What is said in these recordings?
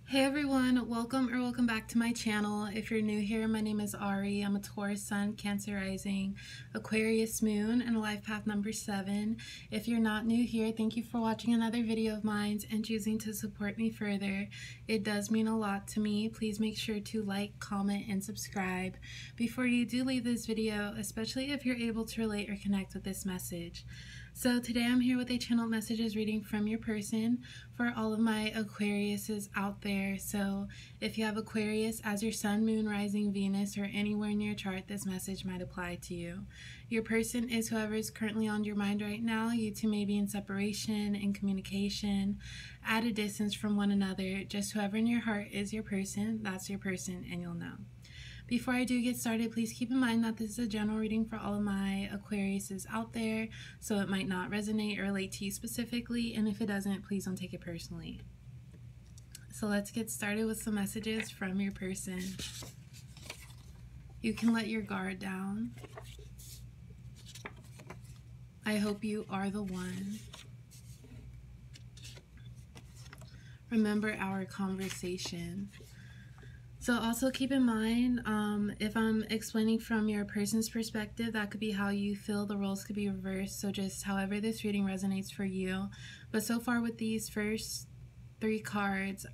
Hey everyone, welcome back to my channel. If you're new here, my name is Ari. I'm a Taurus Sun, Cancer Rising, Aquarius Moon, and life path number 7. If you're not new here, thank you for watching another video of mine and choosing to support me further. It does mean a lot to me. Please make sure to like, comment, and subscribe before you do leave this video, especially if you're able to relate or connect with this message. So today I'm here with a channel messages reading from your person for all of my Aquariuses out there. So if you have Aquarius as your sun, moon, rising, Venus, or anywhere in your chart, this message might apply to you. Your person is whoever is currently on your mind right now. You two may be in separation, in communication, at a distance from one another. Just whoever in your heart is your person, that's your person, and you'll know. Before I do get started, please keep in mind that this is a general reading for all of my Aquariuses out there, so it might not resonate or relate to you specifically, and if it doesn't, please don't take it personally. So let's get started with some messages from your person. You can let your guard down. I hope you are the one. Remember our conversation. So also keep in mind, if I'm explaining from your person's perspective, that could be how you feel. The roles could be reversed. So just however this reading resonates for you. But so far with these first 3 cards,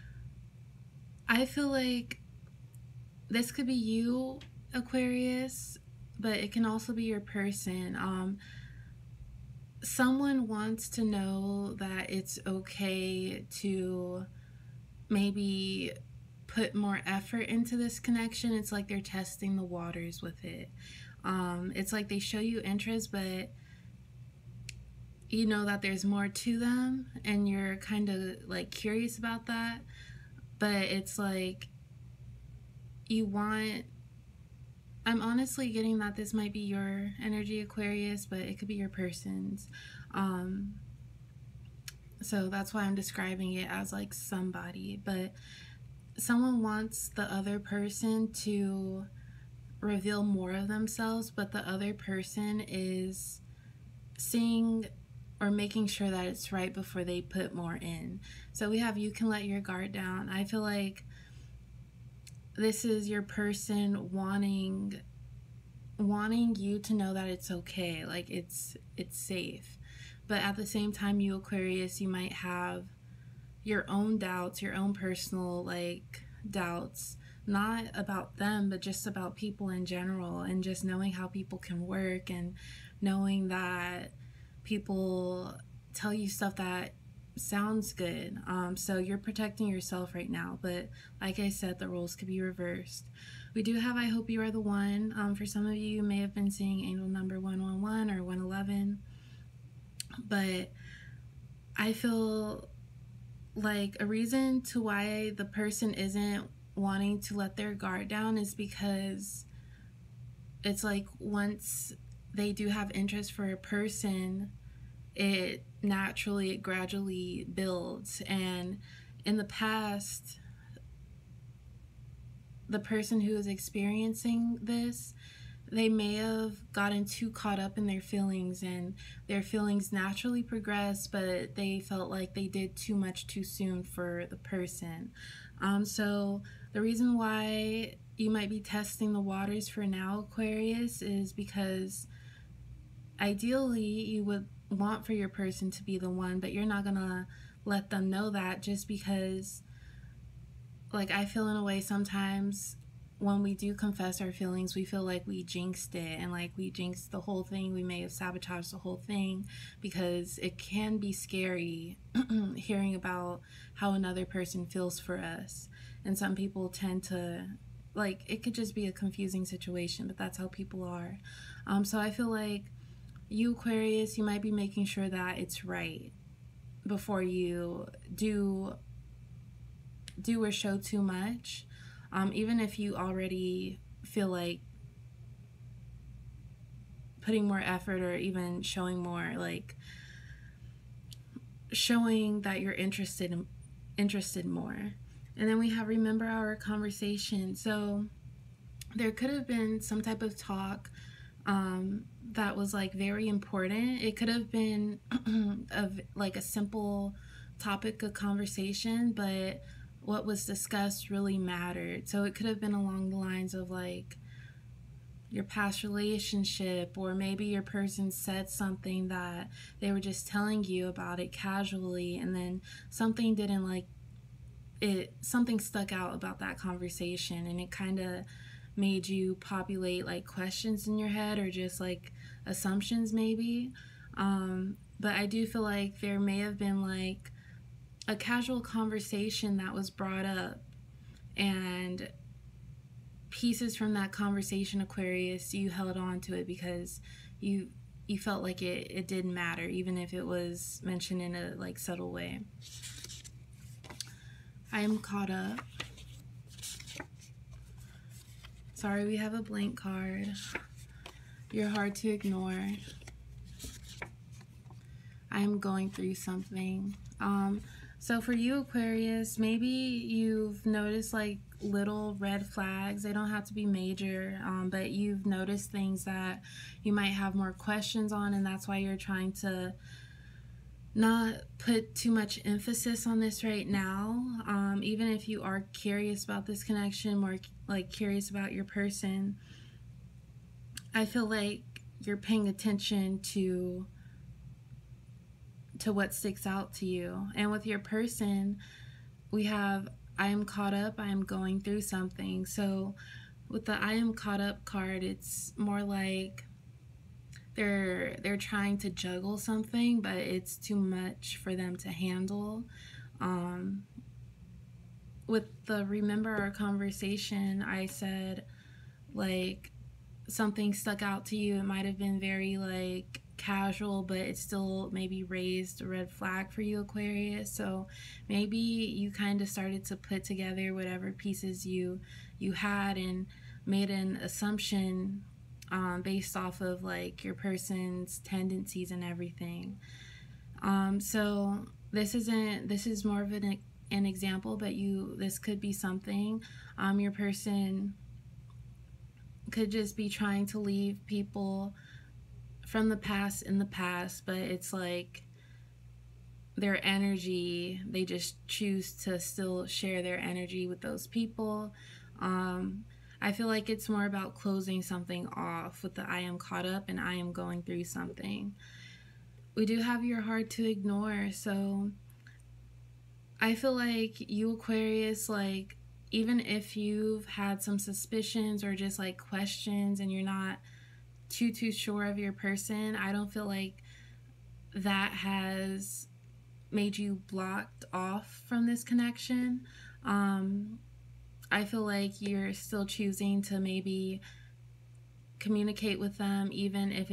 I feel like this could be you, Aquarius, but it can also be your person. Someone wants to know that it's okay to maybe put more effort into this connection. It's like they're testing the waters with it. It's like they show you interest, but you know that there's more to them and you're kind of like curious about that, but it's like I'm honestly getting that this might be your energy, Aquarius, but it could be your person's. So that's why I'm describing it as like somebody, but someone wants the other person to reveal more of themselves, but the other person is seeing or making sure that it's right before they put more in. So we have you can let your guard down. I feel like this is your person wanting you to know that it's okay, like it's safe. But at the same time, you Aquarius, you might have your own doubts, your own personal like doubts, not about them, but just about people in general, and just knowing how people can work and knowing that people tell you stuff that sounds good. So you're protecting yourself right now, but like I said, the roles could be reversed. We do have I hope you are the one. For some of you, you may have been seeing angel number 111 or 111, but I feel like a reason to why the person isn't wanting to let their guard down is because it's like once they do have interest for a person, it gradually builds. And in the past, the person who is experiencing this, they may have gotten too caught up in their feelings, and their feelings naturally progress, but they felt like they did too much too soon for the person. So the reason why you might be testing the waters for now, Aquarius, is because ideally you would want for your person to be the one, but you're not gonna let them know that, just because, like, I feel in a way sometimes when we do confess our feelings, we feel like we jinxed it, and like we jinxed the whole thing. We may have sabotaged the whole thing, because it can be scary hearing about how another person feels for us. And some people tend to, like, it could just be a confusing situation, but that's how people are. So I feel like you, Aquarius, you might be making sure that it's right before you do or show too much. Even if you already feel like putting more effort, or even showing more, like showing that you're interested more. And then we have remember our conversation. So there could have been some type of talk that was like very important. It could have been of like a simple topic of conversation, but what was discussed really mattered. So it could have been along the lines of like your past relationship, or maybe your person said something that they were just telling you about it casually, and then something didn't like it, something stuck out about that conversation, and it kind of made you populate like questions in your head, or just like assumptions maybe. But I do feel like there may have been like a casual conversation that was brought up, and pieces from that conversation, Aquarius, you held on to it because you felt like it didn't matter, even if it was mentioned in a like subtle way. I am caught up. Sorry, we have a blank card. You're hard to ignore. I am going through something. So for you, Aquarius, maybe you've noticed like little red flags. They don't have to be major, but you've noticed things that you might have more questions on, and that's why you're trying to not put too much emphasis on this right now. Even if you are curious about this connection, more like curious about your person, I feel like you're paying attention to what sticks out to you. And with your person, we have I am caught up, I am going through something. So with the I am caught up card, it's more like they're trying to juggle something, but it's too much for them to handle. With the remember our conversation, I said like something stuck out to you. It might have been very like casual, but it still maybe raised a red flag for you, Aquarius. So maybe you kind of started to put together whatever pieces you had and made an assumption based off of like your person's tendencies and everything. So this is more of an example, but this could be something. Your person could just be trying to leave people from the past in the past, but it's like their energy, they just choose to still share their energy with those people. I feel like it's more about closing something off with the I am caught up and I am going through something. We do have your hard to ignore, so I feel like you, Aquarius, like even if you've had some suspicions or just like questions and you're not too sure of your person, I don't feel like that has made you blocked off from this connection. I feel like you're still choosing to maybe communicate with them, even if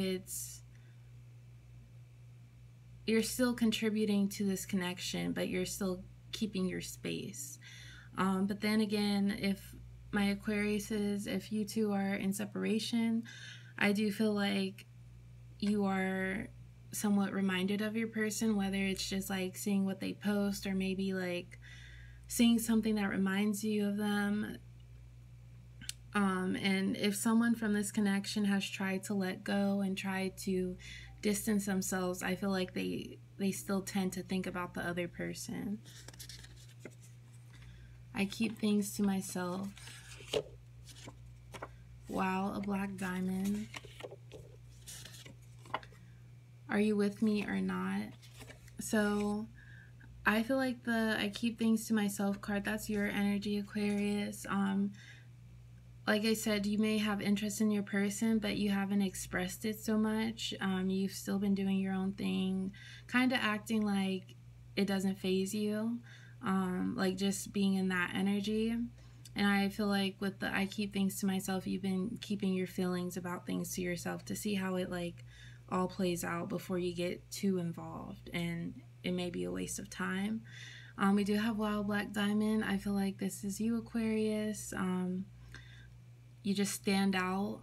you're still contributing to this connection, but you're still keeping your space. But then again, if my Aquariuses, if you two are in separation, I do feel like you are somewhat reminded of your person, whether it's just like seeing what they post or maybe like seeing something that reminds you of them. And if someone from this connection has tried to let go and tried to distance themselves, I feel like they still tend to think about the other person. I keep things to myself. Wow, a black diamond. Are you with me or not? So I feel like the I keep things to myself card, that's your energy, Aquarius. Like I said, you may have interest in your person, but you haven't expressed it so much. You've still been doing your own thing, kind of acting like it doesn't faze you, like just being in that energy. And I feel like with the I keep things to myself, you've been keeping your feelings about things to yourself to see how it like all plays out before you get too involved, and it may be a waste of time. We do have wild black diamond. I feel like this is you, Aquarius. You just stand out.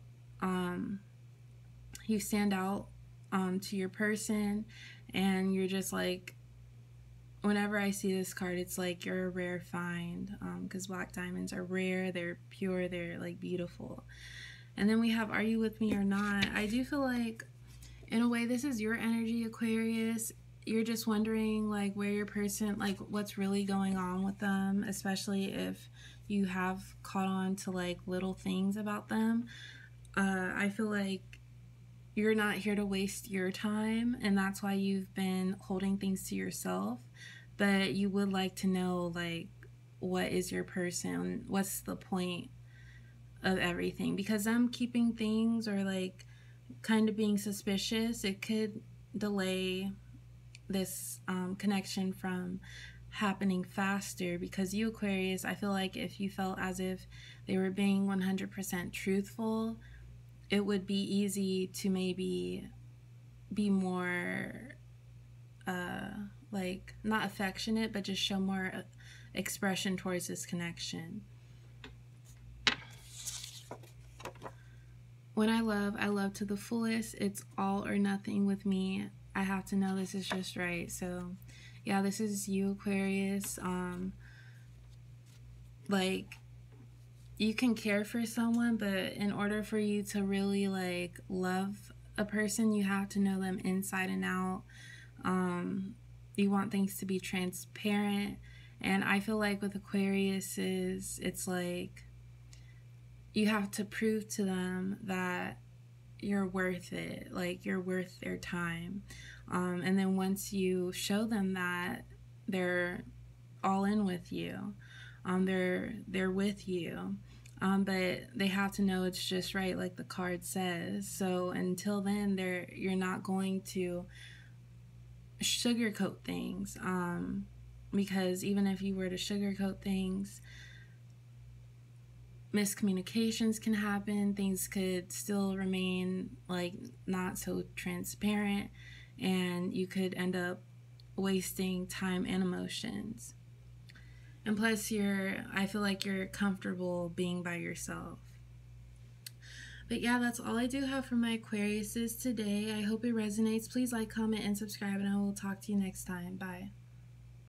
You stand out to your person, and you're just like, whenever I see this card, it's like you're a rare find, because black diamonds are rare, they're pure, they're like beautiful. And then we have are you with me or not. I do feel like in a way this is your energy, Aquarius. you're just wondering like where your person, like what's really going on with them, especially if you have caught on to like little things about them. I feel like you're not here to waste your time, and that's why you've been holding things to yourself. But you would like to know, like, what is your person? What's the point of everything? Because them keeping things or like kind of being suspicious, it could delay this connection from happening faster. Because you, Aquarius, I feel like if you felt as if they were being 100% truthful, it would be easy to maybe be more like not affectionate, but just show more expression towards this connection. When I love to the fullest. It's all or nothing with me. I have to know this is just right. So yeah, this is you, Aquarius. Like, you can care for someone, but in order for you to really like love a person, you have to know them inside and out. You want things to be transparent, and I feel like with Aquarius it's like you have to prove to them that you're worth it, like you're worth their time. And then once you show them that, they're all in with you. They're with you. But they have to know it's just right, like the card says. So until then, you're not going to sugarcoat things. Because even if you were to sugarcoat things, miscommunications can happen. Things could still remain like not so transparent, and you could end up wasting time and emotions. And plus, I feel like you're comfortable being by yourself. But yeah, that's all I do have for my Aquariuses today. I hope it resonates. Please like, comment, and subscribe, and I will talk to you next time. Bye.